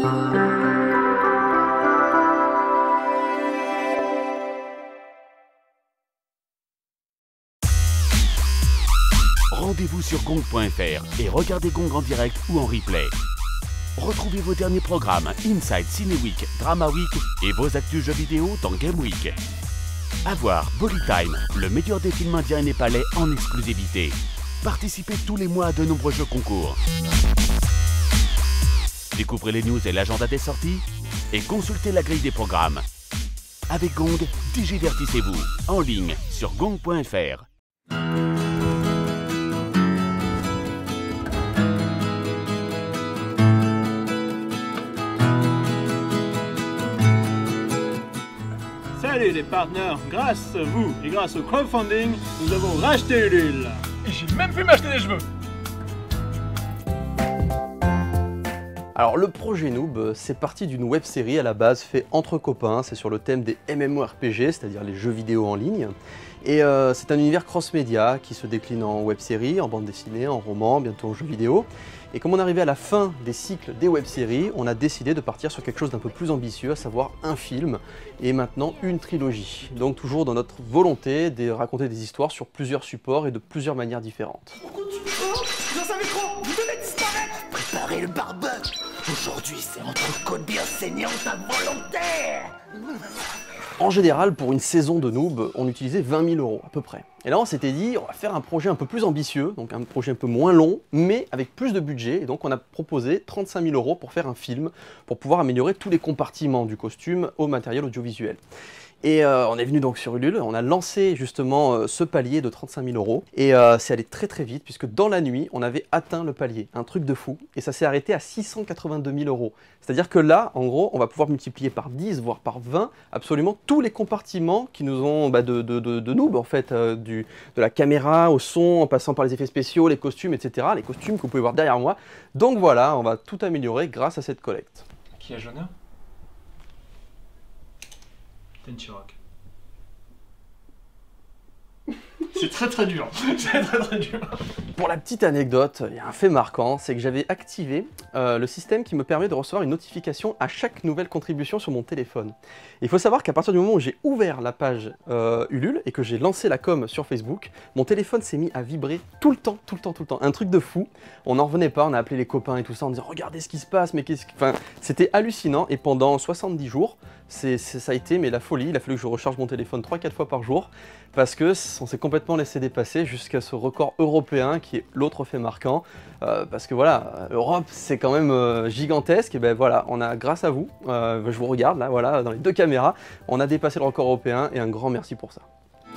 Rendez-vous sur gong.fr et regardez Gong en direct ou en replay. Retrouvez vos derniers programmes Inside Ciné Week, Drama Week et vos actus jeux vidéo dans Game Week. À voir Bolly Time, le meilleur des films indiens et népalais en exclusivité. Participez tous les mois à de nombreux jeux concours. Découvrez les news et l'agenda des sorties et consultez la grille des programmes. Avec Gong, digivertissez-vous en ligne sur gong.fr. Salut les partenaires, grâce à vous et grâce au crowdfunding, nous avons racheté Ulule. Et j'ai même pu m'acheter des cheveux. Alors le projet Noob, c'est parti d'une web série à la base fait entre copains, c'est sur le thème des MMORPG, c'est-à-dire les jeux vidéo en ligne. Et c'est un univers cross-média qui se décline en web série, en bande dessinée, en roman, bientôt en jeu vidéo. Et comme on arrivait à la fin des cycles des web-séries, on a décidé de partir sur quelque chose d'un peu plus ambitieux, à savoir un film, et maintenant une trilogie. Donc toujours dans notre volonté de raconter des histoires sur plusieurs supports et de plusieurs manières différentes. Dans un micro, vous devez disparaître. Préparez le barbecue. Aujourd'hui, c'est entrecôte bien saignante à volontaire. En général, pour une saison de Noob, on utilisait 20 000 € à peu près. Et là, on s'était dit, on va faire un projet un peu plus ambitieux, donc un projet un peu moins long, mais avec plus de budget. Et donc, on a proposé 35 000 € pour faire un film, pour pouvoir améliorer tous les compartiments du costume au matériel audiovisuel. Et on est venu donc sur Ulule, on a lancé justement ce palier de 35 000 €. Et c'est allé très très vite, puisque dans la nuit, on avait atteint le palier, un truc de fou. Et ça s'est arrêté à 682 000 €. C'est-à-dire que là, en gros, on va pouvoir multiplier par 10, voire par 20, absolument tous les compartiments qui nous ont, de Noob en fait, de la caméra au son, en passant par les effets spéciaux, les costumes, etc. Les costumes que vous pouvez voir derrière moi. Donc voilà, on va tout améliorer grâce à cette collecte. Qui a l'honneur? Tenchirak. C'est très très dur. C'est très très dur. Pour la petite anecdote, il y a un fait marquant, c'est que j'avais activé le système qui me permet de recevoir une notification à chaque nouvelle contribution sur mon téléphone. Il faut savoir qu'à partir du moment où j'ai ouvert la page Ulule et que j'ai lancé la com sur Facebook, mon téléphone s'est mis à vibrer tout le temps. Un truc de fou. On n'en revenait pas, on a appelé les copains et tout ça en disant regardez ce qui se passe, mais qu'est-ce que... Enfin, c'était hallucinant et pendant 70 jours, ça a été mais la folie. Il a fallu que je recharge mon téléphone 3-4 fois par jour parce que on s'est complètement laissé dépasser jusqu'à ce record européen qui est l'autre fait marquant. Parce que voilà, l'Europe c'est quand même gigantesque et ben voilà, on a grâce à vous, je vous regarde là, voilà, dans les deux caméras, on a dépassé le record européen et un grand merci pour ça.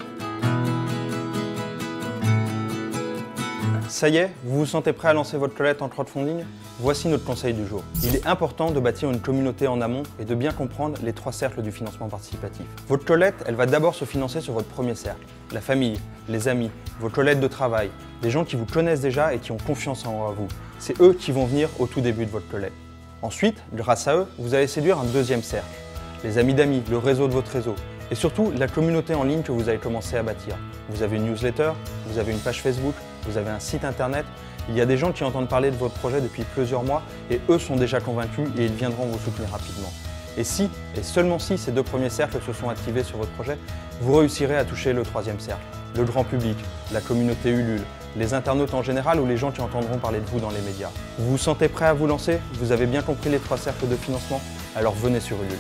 Ça y est, vous vous sentez prêt à lancer votre collecte en crowdfunding? Voici notre conseil du jour. Il est important de bâtir une communauté en amont et de bien comprendre les 3 cercles du financement participatif. Votre collecte, elle va d'abord se financer sur votre premier cercle. La famille, les amis, vos collègues de travail, des gens qui vous connaissent déjà et qui ont confiance en vous. C'est eux qui vont venir au tout début de votre collecte. Ensuite, grâce à eux, vous allez séduire un deuxième cercle. Les amis d'amis, le réseau de votre réseau. Et surtout, la communauté en ligne que vous allez commencer à bâtir. Vous avez une newsletter, vous avez une page Facebook, vous avez un site internet. Il y a des gens qui entendent parler de votre projet depuis plusieurs mois et eux sont déjà convaincus et ils viendront vous soutenir rapidement. Et si, et seulement si, ces 2 premiers cercles se sont activés sur votre projet, vous réussirez à toucher le 3e cercle, le grand public, la communauté Ulule, les internautes en général ou les gens qui entendront parler de vous dans les médias. Vous vous sentez prêt à vous lancer? Vous avez bien compris les 3 cercles de financement? Alors venez sur Ulule.